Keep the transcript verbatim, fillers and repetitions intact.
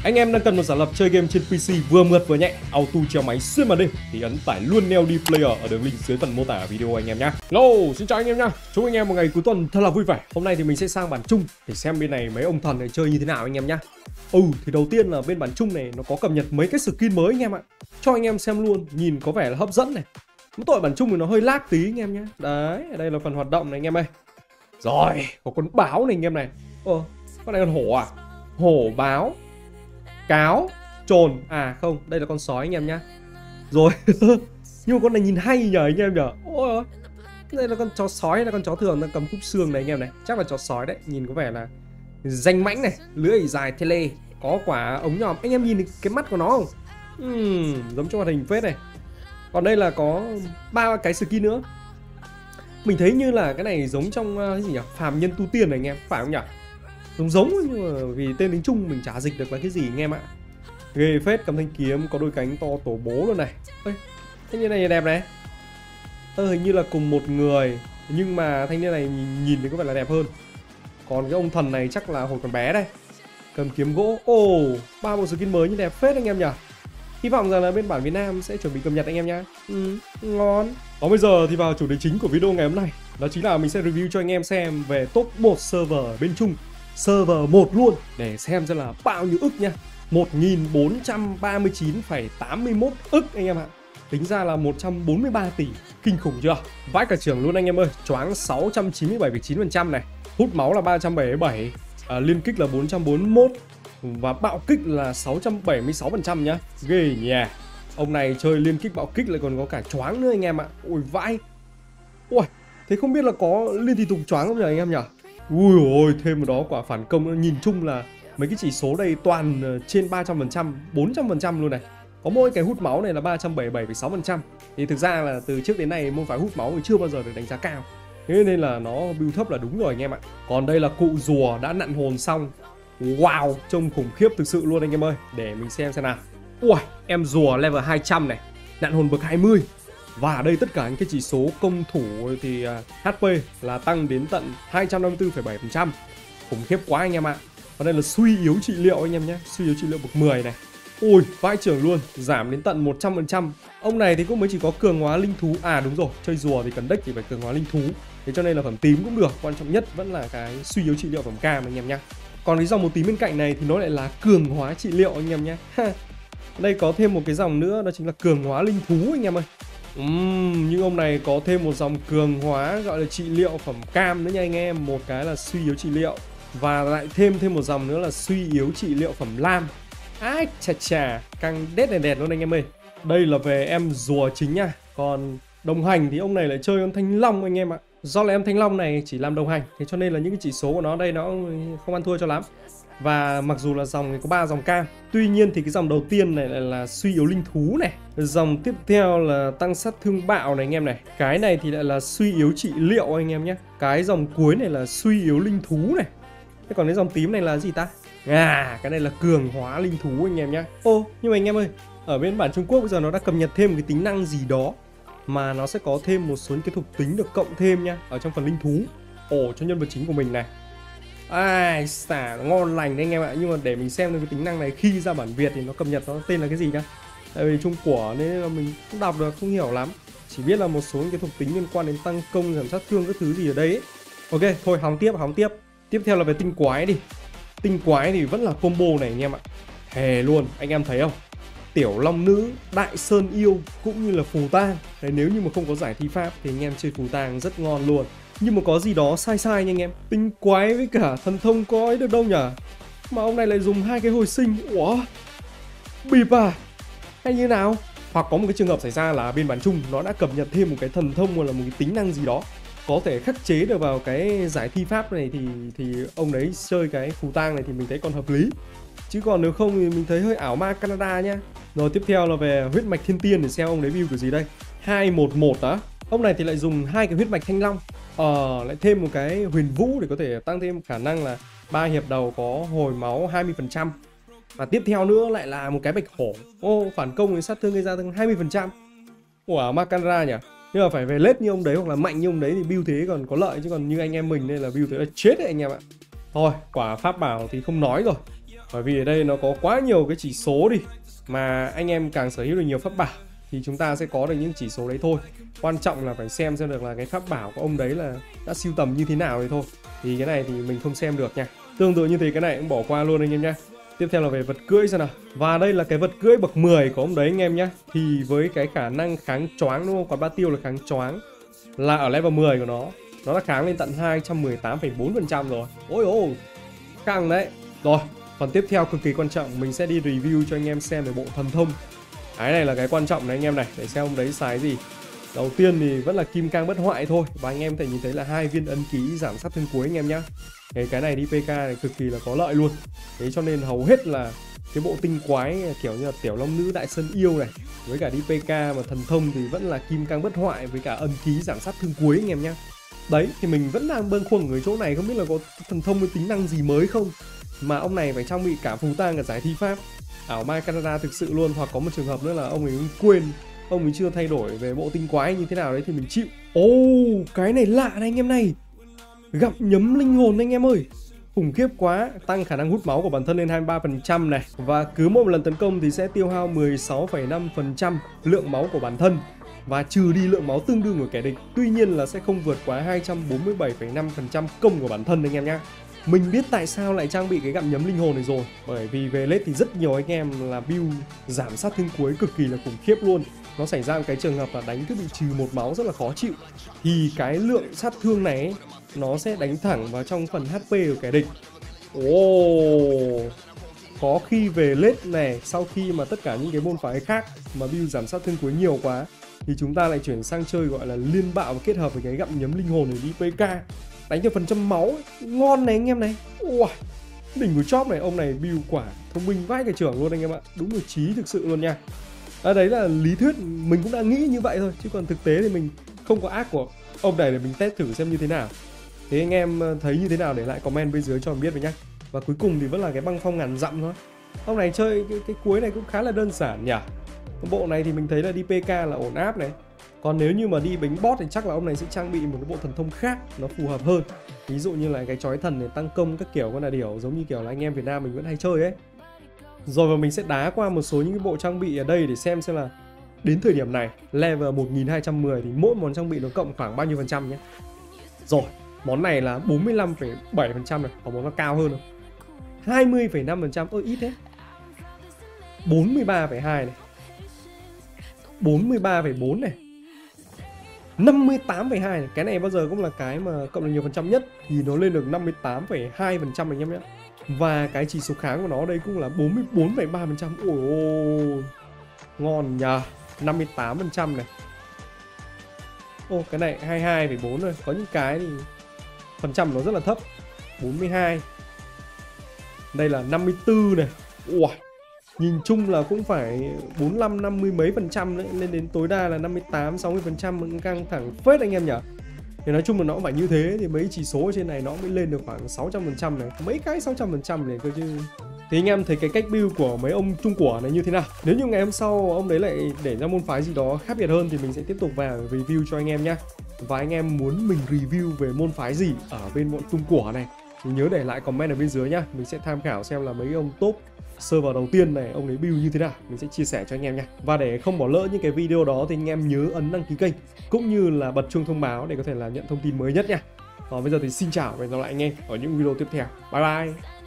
Anh em đang cần một giả lập chơi game trên pê xê vừa mượt vừa nhẹ, auto treo máy xuyên màn đêm thì ấn tải luôn Neo D Player ở đường link dưới phần mô tả video anh em nhé. Hello, xin chào anh em nhá. Chúc anh em một ngày cuối tuần thật là vui vẻ. Hôm nay thì mình sẽ sang bản chung để xem bên này mấy ông thần này chơi như thế nào anh em nhá. Ừ, thì đầu tiên là bên bản chung này nó có cập nhật mấy cái skin mới anh em ạ. Cho anh em xem luôn, nhìn có vẻ là hấp dẫn này. Mỗi tội bản chung thì nó hơi lag tí anh em nhé. Đấy, ở đây là phần hoạt động này anh em ơi. Rồi, có con báo này anh em này. Ờ, con này con hổ à? Hổ, báo, cáo, trồn. À không, đây là con sói anh em nhá. Rồi. Nhưng mà con này nhìn hay nhờ anh em nhờ. Ôi, đây là con chó sói hay là con chó thường đang cầm khúc xương này anh em này. Chắc là chó sói đấy, nhìn có vẻ là danh mãnh này, lưỡi dài tele, có quả ống nhòm. Anh em nhìn cái mắt của nó không? Uhm, giống trong hoạt hình phết này. Còn đây là có ba cái skin nữa. Mình thấy như là cái này giống trong uh, cái gì nhỉ? Phàm nhân tu tiên này anh em, phải không nhỉ? Giống giống nhưng mà vì tên tiếng Trung mình chả dịch được là cái gì anh em ạ. Ghê phết, cầm thanh kiếm, có đôi cánh to tổ bố luôn này. Ê, thanh niên này đẹp này. Ơ hình như là cùng một người, nhưng mà thanh niên này nhìn, nhìn thì có vẻ là đẹp hơn. Còn cái ông thần này chắc là hồi còn bé đây. Cầm kiếm gỗ. Ồ, oh, ba bộ skin mới như đẹp phết anh em nhỉ. Hy vọng rằng là bên bản Việt Nam sẽ chuẩn bị cập nhật anh em nhá. Ừ, ngon. Còn bây giờ thì vào chủ đề chính của video ngày hôm nay. Đó chính là mình sẽ review cho anh em xem về top một server ở bên Trung. Server một luôn để xem xem là bao nhiêu ức nha. Một nghìn bốn trăm ba mươi chín phẩy tám mươi mốt ức anh em ạ. Tính ra là một trăm bốn mươi ba tỷ. Kinh khủng chưa? Vãi cả trưởng luôn anh em ơi. Choáng sáu trăm chín mươi bảy phẩy chín phần trăm này. Hút máu là ba trăm bảy mươi bảy. À, liên kích là bốn trăm bốn mươi mốt. Và bạo kích là sáu trăm bảy mươi sáu phần trăm nhá. Ghê nhỉ. Ông này chơi liên kích bạo kích lại còn có cả choáng nữa anh em ạ. Ôi vãi. Ui, thế không biết là có liên thị tục choáng không nhỉ anh em nhỉ? Ui ôi, thêm một đó quả phản công. Nhìn chung là mấy cái chỉ số đây toàn trên ba trăm phần trăm, bốn trăm phần trăm luôn này. Có mỗi cái hút máu này là ba trăm bảy mươi bảy phẩy sáu phần trăm. Thì thực ra là từ trước đến nay môn phái hút máu thì chưa bao giờ được đánh giá cao. Thế nên là nó build thấp là đúng rồi anh em ạ. Còn đây là cụ rùa đã nặn hồn xong. Wow, trông khủng khiếp thực sự luôn anh em ơi. Để mình xem xem nào. Ui, em rùa level hai trăm này, nặn hồn bậc hai mươi. Và ở đây tất cả những cái chỉ số công thủ thì uh, hát pê là tăng đến tận hai trăm năm mươi tư phẩy bảy phần trăm. Khủng khiếp quá anh em ạ. Và đây là suy yếu trị liệu anh em nhé. Suy yếu trị liệu bậc mười này. Ui, vãi trưởng luôn, giảm đến tận một trăm phần trăm. Ông này thì cũng mới chỉ có cường hóa linh thú. À đúng rồi, chơi rùa thì cần deck thì phải cường hóa linh thú. Thế cho nên là phẩm tím cũng được. Quan trọng nhất vẫn là cái suy yếu trị liệu phẩm cam anh em nhé. Còn cái dòng màu tím bên cạnh này thì nó lại là cường hóa trị liệu anh em nhé. Đây có thêm một cái dòng nữa, đó chính là cường hóa linh thú anh em ơi. Uhm, nhưng ông này có thêm một dòng cường hóa gọi là trị liệu phẩm cam nữa nha anh em. Một cái là suy yếu trị liệu. Và lại thêm thêm một dòng nữa là suy yếu trị liệu phẩm lam. Ai chà chà, căng đét đèn đèn luôn anh em ơi. Đây là về em rùa chính nha. Còn đồng hành thì ông này lại chơi con thanh long anh em ạ. Do là em thanh long này chỉ làm đồng hành, thế cho nên là những cái chỉ số của nó đây nó không ăn thua cho lắm. Và mặc dù là dòng này có ba dòng cam, tuy nhiên thì cái dòng đầu tiên này là, là suy yếu linh thú này. Dòng tiếp theo là tăng sát thương bạo này anh em này. Cái này thì lại là suy yếu trị liệu anh em nhé. Cái dòng cuối này là suy yếu linh thú này. Thế còn cái dòng tím này là gì ta? À, cái này là cường hóa linh thú anh em nhé. Ô, nhưng mà anh em ơi, ở bên bản Trung Quốc bây giờ nó đã cập nhật thêm một cái tính năng gì đó mà nó sẽ có thêm một số những cái thuộc tính được cộng thêm nha, ở trong phần linh thú. Ồ, cho nhân vật chính của mình này. Ai xả, ngon lành đấy anh em ạ. Nhưng mà để mình xem cái tính năng này khi ra bản Việt thì nó cập nhật nó tên là cái gì nhá. Tại vì Trung của nên là mình không đọc được, không hiểu lắm. Chỉ biết là một số những cái thuộc tính liên quan đến tăng công, giảm sát thương các thứ gì ở đấy ấy. Ok, thôi hóng tiếp, hóng tiếp. Tiếp theo là về tinh quái đi. Tinh quái thì vẫn là combo này anh em ạ. Thề luôn, anh em thấy không? Tiểu long nữ, đại sơn yêu cũng như là phù tang. Đấy, nếu như mà không có giải thi pháp thì anh em chơi phù tang rất ngon luôn. Nhưng mà có gì đó sai sai nha anh em. Tinh quái với cả thần thông có ấy được đâu nhỉ? Mà ông này lại dùng hai cái hồi sinh. Ủa? Bịp à? Hay như nào? Hoặc có một cái trường hợp xảy ra là bên bản chung nó đã cập nhật thêm một cái thần thông hoặc là một cái tính năng gì đó có thể khắc chế được vào cái giải thi pháp này thì thì ông đấy chơi cái phù tang này thì mình thấy còn hợp lý. Chứ còn nếu không thì mình thấy hơi ảo ma Canada nha. Rồi tiếp theo là về huyết mạch thiên tiên để xem ông đấy build kiểu gì đây. Hai một một á. Ông này thì lại dùng hai cái huyết mạch thanh long. Ờ, lại thêm một cái huyền vũ để có thể tăng thêm khả năng là ba hiệp đầu có hồi máu hai mươi phần trăm. Và tiếp theo nữa lại là một cái bạch hổ. Ô, phản công với sát thương gây ra tăng hai mươi phần trăm. Ủa, ảo ma Canada nhỉ? Nhưng mà phải về lết như ông đấy hoặc là mạnh như ông đấy thì build thế còn có lợi, chứ còn như anh em mình đây là build thế là chết đấy anh em ạ. Thôi, quả pháp bảo thì không nói rồi. Bởi vì ở đây nó có quá nhiều cái chỉ số đi, mà anh em càng sở hữu được nhiều pháp bảo thì chúng ta sẽ có được những chỉ số đấy thôi. Quan trọng là phải xem xem được là cái pháp bảo của ông đấy là đã sưu tầm như thế nào thì thôi. Thì cái này thì mình không xem được nha. Tương tự như thế cái này cũng bỏ qua luôn anh em nhé. Tiếp theo là về vật cưỡi xem nào. Và đây là cái vật cưỡi bậc mười của ông đấy anh em nhé. Thì với cái khả năng kháng choáng đúng không? Còn ba tiêu là kháng choáng, là ở level mười của nó, nó đã kháng lên tận hai trăm mười tám phẩy bốn phần trăm rồi. Ôi ôi, căng đấy. Rồi, phần tiếp theo cực kỳ quan trọng, mình sẽ đi review cho anh em xem về bộ thần thông. Cái này là cái quan trọng này anh em này, để xem ông đấy xài gì. Đầu tiên thì vẫn là kim cang bất hoại thôi. Và anh em có thể nhìn thấy là hai viên ấn ký giảm sát thương cuối anh em nhá. Cái, cái này đi pê ca này cực kỳ là có lợi luôn. Thế cho nên hầu hết là cái bộ tinh quái kiểu như là tiểu long nữ đại sơn yêu này, với cả đi pê ca mà thần thông thì vẫn là kim cang bất hoại với cả ấn ký giảm sát thương cuối anh em nhá. Đấy thì mình vẫn đang bâng khuâng ở chỗ này, không biết là có thần thông với tính năng gì mới không, mà ông này phải trang bị cả phù tang cả giải thi pháp ảo ma Canada thực sự luôn. Hoặc có một trường hợp nữa là ông ấy quên, ông ấy chưa thay đổi về bộ tinh quái như thế nào đấy thì mình chịu. Ồ, oh, cái này lạ này anh em này, gặm nhấm linh hồn anh em ơi, khủng khiếp quá. Tăng khả năng hút máu của bản thân lên hai mươi ba phần trăm này, và cứ một lần tấn công thì sẽ tiêu hao mười sáu phẩy năm phần trăm lượng máu của bản thân và trừ đi lượng máu tương đương của kẻ địch. Tuy nhiên là sẽ không vượt quá hai trăm bốn mươi bảy phẩy năm phần trăm công của bản thân anh em nhé. Mình biết tại sao lại trang bị cái gặm nhấm linh hồn này rồi. Bởi vì về late thì rất nhiều anh em là build giảm sát thương cuối cực kỳ là khủng khiếp luôn. Nó xảy ra một cái trường hợp là đánh cứ bị trừ một máu rất là khó chịu, thì cái lượng sát thương này ấy, nó sẽ đánh thẳng vào trong phần hát pê của kẻ địch. Ồ, oh, có khi về late này, sau khi mà tất cả những cái môn phái khác mà build giảm sát thương cuối nhiều quá, thì chúng ta lại chuyển sang chơi gọi là liên bạo và kết hợp với cái gặm nhấm linh hồn để đi pê ca, đánh cho phần trăm máu ấy. Ngon này anh em này. Wow, đỉnh của chóp này. Ông này build quả thông minh vãi cả trưởng luôn anh em ạ. Đúng là trí thực sự luôn nha. À, đấy là lý thuyết, mình cũng đã nghĩ như vậy thôi, chứ còn thực tế thì mình không có ác của ông này để mình test thử xem như thế nào. Thế anh em thấy như thế nào để lại comment bên dưới cho mình biết với nhá. Và cuối cùng thì vẫn là cái băng phong ngàn dặm thôi. Ông này chơi cái, cái cuối này cũng khá là đơn giản nhỉ. Bộ này thì mình thấy là đi pê ca là ổn áp này. Còn nếu như mà đi bánh bot thì chắc là ông này sẽ trang bị một cái bộ thần thông khác nó phù hợp hơn. Ví dụ như là cái chói thần để tăng công các kiểu con là điều, giống như kiểu là anh em Việt Nam mình vẫn hay chơi ấy. Rồi và mình sẽ đá qua một số những cái bộ trang bị ở đây để xem xem là đến thời điểm này level một nghìn hai trăm mười thì mỗi món trang bị nó cộng khoảng bao nhiêu phần trăm nhé. Rồi, món này là bốn mươi lăm phẩy bảy phần trăm này, có món nó cao hơn không? hai mươi phẩy năm phần trăm, ôi ít thế. bốn mươi ba phẩy hai này, bốn mươi ba phẩy bốn này, năm mươi tám phẩy hai này. Cái này bao giờ cũng là cái mà cộng được nhiều phần trăm nhất, thì nó lên được năm mươi tám phẩy hai phần trăm anh em nhé. Và cái chỉ số kháng của nó đây cũng là bốn mươi bốn phẩy ba phần trăm. Ôi ôi, ngon nhờ. Năm mươi tám phần trăm này. Ô, cái này hai mươi hai phẩy bốn rồi. Có những cái thì phần trăm nó rất là thấp, bốn mươi hai. Đây là năm mươi tư này. Ui, nhìn chung là cũng phải bốn mươi lăm, năm mươi mấy phần trăm đấy, lên đến tối đa là năm mươi tám, sáu mươi phần trăm, cũng căng thẳng phết anh em nhỉ. Thì nói chung là nó cũng phải như thế thì mấy chỉ số ở trên này nó mới lên được khoảng sáu trăm phần trăm này, mấy cái sáu trăm phần trăm này cơ chứ. Thì anh em thấy cái cách build của mấy ông Trung Của này như thế nào? Nếu như ngày hôm sau ông đấy lại để ra môn phái gì đó khác biệt hơn thì mình sẽ tiếp tục vào review cho anh em nhé. Và anh em muốn mình review về môn phái gì ở bên bọn Trung Của này thì nhớ để lại comment ở bên dưới nhá. Mình sẽ tham khảo xem là mấy ông top server đầu tiên này ông ấy build như thế nào, mình sẽ chia sẻ cho anh em nha. Và để không bỏ lỡ những cái video đó thì anh em nhớ ấn đăng ký kênh cũng như là bật chuông thông báo để có thể là nhận thông tin mới nhất nha. Còn bây giờ thì xin chào và hẹn gặp lại anh em ở những video tiếp theo. Bye bye.